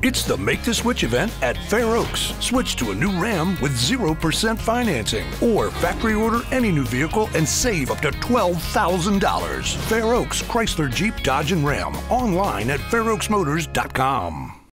It's the Make the Switch event at Fair Oaks. Switch to a new Ram with 0% financing, or factory order any new vehicle and save up to $12,000. Fair Oaks, Chrysler, Jeep, Dodge, and Ram. Online at fairoaksmotors.com.